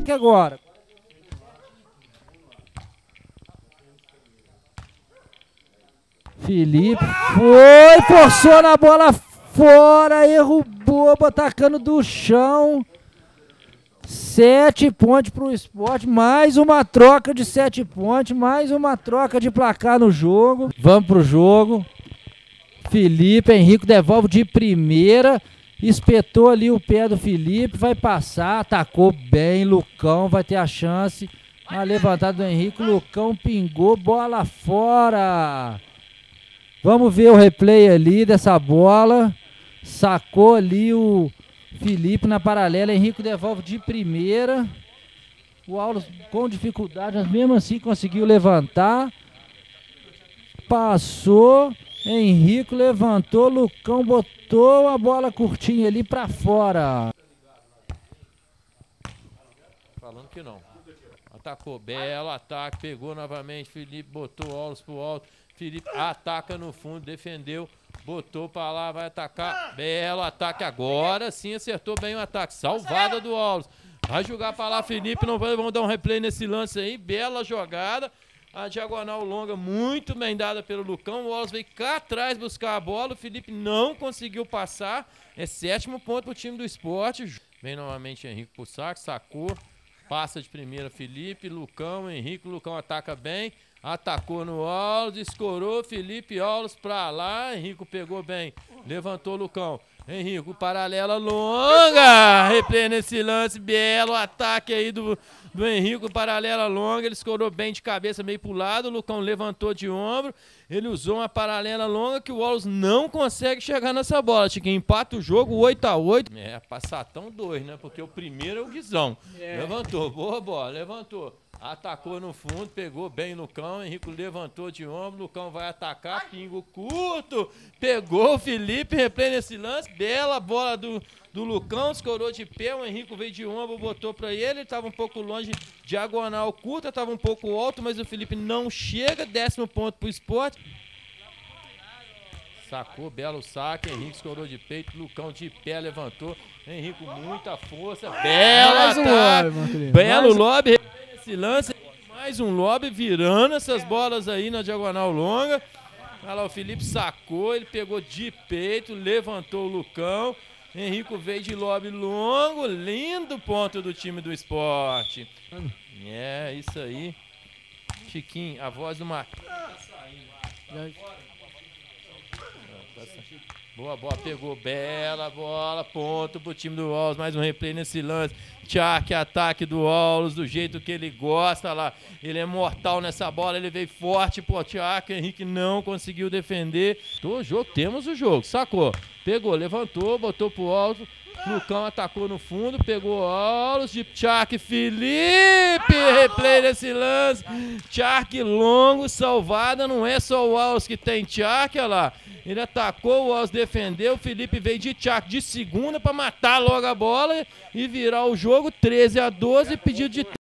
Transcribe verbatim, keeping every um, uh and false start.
ataque agora. Felipe foi, forçou na bola fora, erro bobo, atacando do chão. Sete pontos para o Sport, mais uma troca de sete pontos, mais uma troca de placar no jogo. Vamos pro jogo. Felipe, Henrico devolve de primeira, espetou ali o pé do Felipe, vai passar, atacou bem, Lucão vai ter a chance. Na levantada do Henrico, Lucão pingou, bola fora. Vamos ver o replay ali dessa bola. Sacou ali o Felipe na paralela, Henrico devolve de primeira. O Aulos com dificuldade, mas mesmo assim conseguiu levantar. Passou, Henrico levantou, Lucão botou a bola curtinha ali pra fora. Falando que não. Atacou, belo ataque, pegou novamente, Felipe botou o Aulos pro alto. Felipe ataca no fundo, defendeu, botou pra lá, vai atacar, belo ataque, agora sim acertou bem o ataque, salvada do Aulos, vai jogar pra lá Felipe, não vai, vamos dar um replay nesse lance aí, bela jogada, a diagonal longa muito bem dada pelo Lucão, o Aulos veio cá atrás buscar a bola, o Felipe não conseguiu passar, é sétimo ponto pro time do Sport, vem novamente Henrique pro saco, sacou, passa de primeira Felipe, Lucão, Henrique, Lucão ataca bem, atacou no Aulos, escorou, Felipe Aulos pra lá, Henrico pegou bem, levantou Lucão, Henrico, paralela longa, replay nesse lance, belo ataque aí do, do Henrico, paralela longa, ele escorou bem de cabeça, meio pro lado, o Lucão levantou de ombro, ele usou uma paralela longa que o Aulos não consegue chegar nessa bola, Chiquinho, empata o jogo oito a oito. É, passatão dois, né, porque o primeiro é o Guizão, é. Levantou, boa bola, levantou. Atacou no fundo, pegou bem no Lucão, Henrico levantou de ombro, Lucão vai atacar, pingo curto, pegou o Felipe, replay nesse lance, bela bola do, do Lucão, escorou de pé, o Henrico veio de ombro, botou pra ele, ele tava um pouco longe, diagonal curta, tava um pouco alto, mas o Felipe não chega, décimo ponto pro Sport. Sacou, belo saque, Henrique escorou de peito, Lucão de pé, levantou, Henrico muita força, bela ataque, belo lobby. Esse lance, mais um lobby virando essas bolas aí na diagonal longa. Olha lá, o Felipe sacou, ele pegou de peito, levantou o Lucão. Henrico veio de lobby longo, lindo ponto do time do Sport. É, isso aí. Chiquinho, a voz do Marquinhos tá saindo. Boa bola, pegou, bela bola, ponto pro time do Aulos, mais um replay nesse lance, Tchak, ataque do Aulos, do jeito que ele gosta lá, ele é mortal nessa bola, ele veio forte pro Tchak, Henrique não conseguiu defender, do jogo, temos o jogo, sacou, pegou, levantou, botou pro alto, Lucão atacou no fundo, pegou Aulos, de Tchak, Felipe, replay nesse lance, Tchak longo, salvada, não é só o Aulos que tem Tchak, olha lá, ele atacou, o Aulos defendeu, o Felipe veio de Tchak de segunda para matar logo a bola e virar o jogo, treze a doze, pedido de